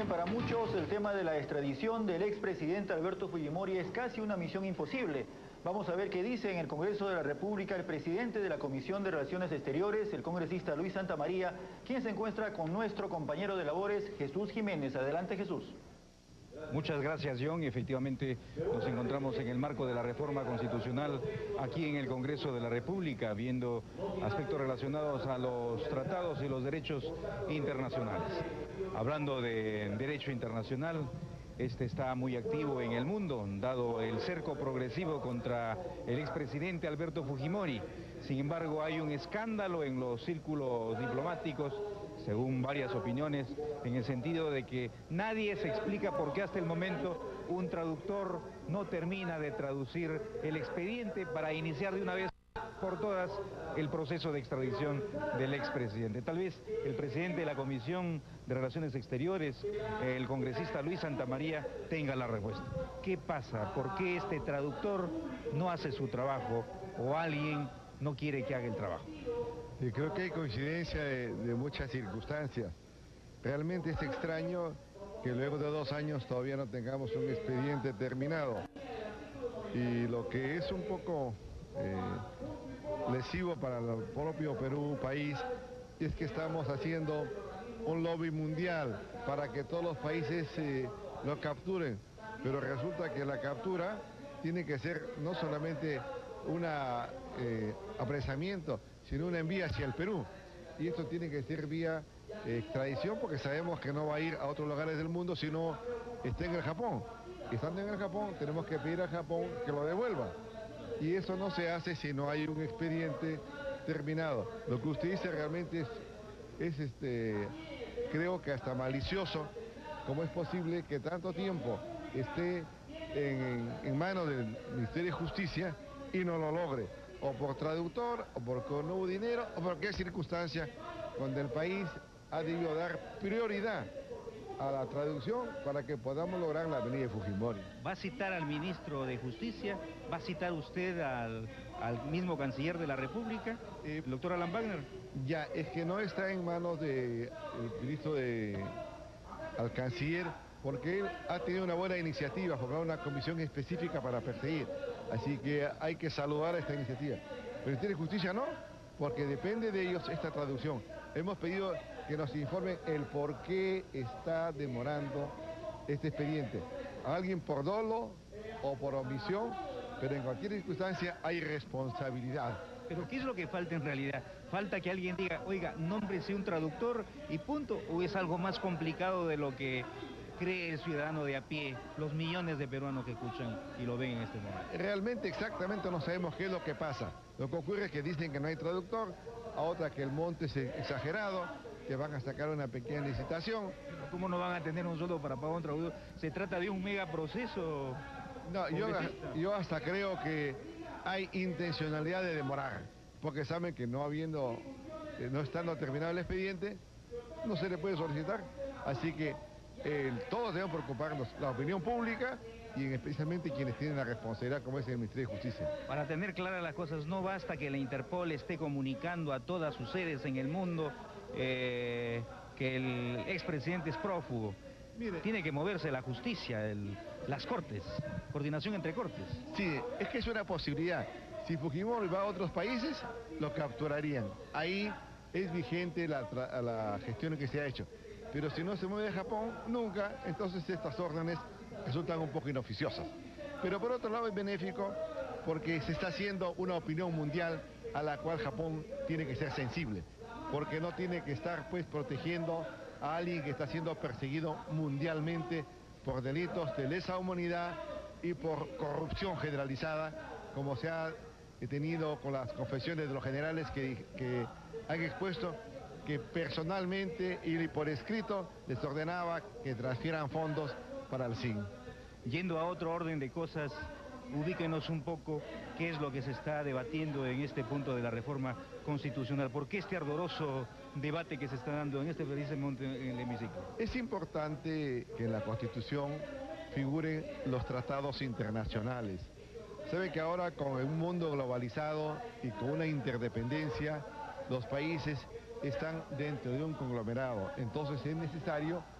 Bien, para muchos el tema de la extradición del expresidente Alberto Fujimori es casi una misión imposible. Vamos a ver qué dice en el Congreso de la República el presidente de la Comisión de Relaciones Exteriores, el congresista Luis Santamaría, quien se encuentra con nuestro compañero de labores, Jesús Jiménez. Adelante, Jesús. Muchas gracias, John. Efectivamente, nos encontramos en el marco de la reforma constitucional aquí en el Congreso de la República, viendo aspectos relacionados a los tratados y los derechos internacionales. Hablando de derecho internacional, este está muy activo en el mundo, dado el cerco progresivo contra el expresidente Alberto Fujimori. Sin embargo, hay un escándalo en los círculos diplomáticos, según varias opiniones, en el sentido de que nadie se explica por qué hasta el momento un traductor no termina de traducir el expediente para iniciar de una vez por todas el proceso de extradición del expresidente. Tal vez el presidente de la Comisión de Relaciones Exteriores, el congresista Luis Santamaría, tenga la respuesta. ¿Qué pasa? ¿Por qué este traductor no hace su trabajo o alguien no quiere que haga el trabajo? Y creo que hay coincidencia de muchas circunstancias. Realmente es extraño que luego de 2 años todavía no tengamos un expediente terminado. Y lo que es un poco lesivo para el propio Perú, país, es que estamos haciendo un lobby mundial para que todos los países lo capturen. Pero resulta que la captura tiene que ser no solamente un apresamiento, sino una envía hacia el Perú. Y esto tiene que ser vía extradición, porque sabemos que no va a ir a otros lugares del mundo, sino está en el Japón. Y estando en el Japón, tenemos que pedir al Japón que lo devuelva. Y eso no se hace si no hay un expediente terminado. Lo que usted dice realmente es creo que hasta malicioso. ¿Cómo es posible que tanto tiempo esté en manos del Ministerio de Justicia y no lo logre? O por traductor, o porque no hubo dinero, o por cualquier circunstancia donde el país ha debido dar prioridad a la traducción para que podamos lograr la venida de Fujimori. ¿Va a citar al ministro de Justicia? ¿Va a citar usted al mismo canciller de la República, el doctor Alan Wagner? Ya, es que no está en manos del ministro al canciller, porque él ha tenido una buena iniciativa, formar una comisión específica para perseguir. Así que hay que saludar a esta iniciativa. Pero el Ministerio de Justicia no, porque depende de ellos esta traducción. Hemos pedido que nos informen el por qué está demorando este expediente. A alguien por dolo o por omisión, pero en cualquier circunstancia hay responsabilidad. ¿Pero qué es lo que falta en realidad? ¿Falta que alguien diga, oiga, nómbrese un traductor y punto? ¿O es algo más complicado de lo que cree el ciudadano de a pie, los millones de peruanos que escuchan y lo ven en este momento? Realmente exactamente no sabemos qué es lo que pasa. Lo que ocurre es que dicen que no hay traductor, a otra que el monte es exagerado, que van a sacar una pequeña licitación. ¿Cómo no van a tener un sueldo para pagar un traductor? ¿Se trata de un megaproceso? No, yo hasta creo que hay intencionalidad de demorar, porque saben que no estando terminado el expediente, no se le puede solicitar. Así que todos deben preocuparnos, la opinión pública y especialmente quienes tienen la responsabilidad, como es el Ministerio de Justicia. Para tener claras las cosas, no basta que la Interpol esté comunicando a todas sus sedes en el mundo que el expresidente es prófugo. Mire, tiene que moverse la justicia, las cortes, coordinación entre cortes. Sí, es que es una posibilidad. Si Fujimori va a otros países, lo capturarían. Ahí es vigente la gestión que se ha hecho. Pero si no se mueve de Japón, nunca, entonces estas órdenes resultan un poco inoficiosas. Pero por otro lado es benéfico porque se está haciendo una opinión mundial a la cual Japón tiene que ser sensible, porque no tiene que estar pues protegiendo a alguien que está siendo perseguido mundialmente por delitos de lesa humanidad y por corrupción generalizada, como se ha tenido con las confesiones de los generales que han expuesto que personalmente y por escrito les ordenaba que transfieran fondos para el SIN. Yendo a otro orden de cosas, ubíquenos un poco qué es lo que se está debatiendo en este punto de la reforma constitucional. ¿Por qué este ardoroso debate que se está dando en este preciso momento en el hemiciclo? Es importante que en la Constitución figuren los tratados internacionales. Sabe que ahora con un mundo globalizado y con una interdependencia, los países están dentro de un conglomerado. Entonces es necesario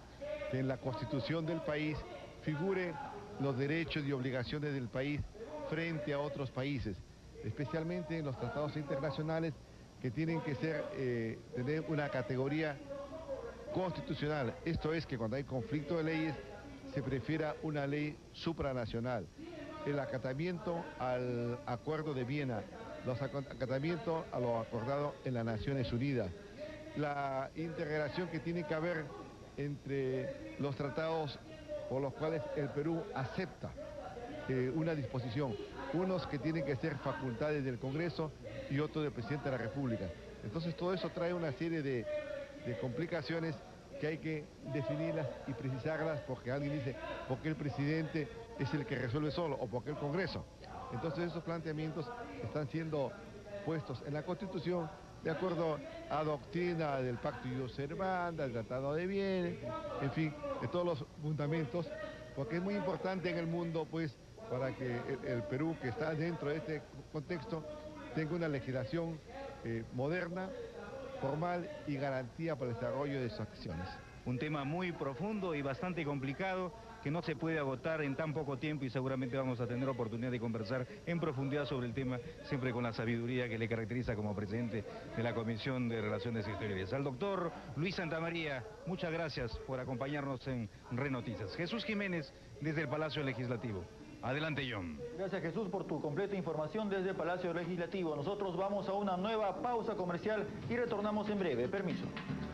que en la Constitución del país figuren los derechos y obligaciones del país frente a otros países, especialmente en los tratados internacionales que tienen que tener una categoría constitucional. Esto es que cuando hay conflicto de leyes se prefiera una ley supranacional. El acatamiento al Acuerdo de Viena, los acatamientos a lo acordado en las Naciones Unidas, la integración que tiene que haber entre los tratados por los cuales el Perú acepta una disposición, unos que tienen que ser facultades del Congreso y otros del Presidente de la República. Entonces todo eso trae una serie de complicaciones que hay que definirlas y precisarlas, porque alguien dice, ¿por qué el presidente es el que resuelve solo o por qué el Congreso? Entonces esos planteamientos están siendo puestos en la Constitución de acuerdo a doctrina del Pacto Ius Servanda, del Tratado de Viena, en fin, de todos los fundamentos, porque es muy importante en el mundo, pues, para que el Perú, que está dentro de este contexto, tenga una legislación moderna, formal y garantía para el desarrollo de sus acciones. Un tema muy profundo y bastante complicado que no se puede agotar en tan poco tiempo y seguramente vamos a tener oportunidad de conversar en profundidad sobre el tema, siempre con la sabiduría que le caracteriza como presidente de la Comisión de Relaciones Exteriores. Al doctor Luis Santamaría, muchas gracias por acompañarnos en RENoticias. Jesús Jiménez, desde el Palacio Legislativo. Adelante, John. Gracias, Jesús, por tu completa información desde el Palacio Legislativo. Nosotros vamos a una nueva pausa comercial y retornamos en breve. Permiso.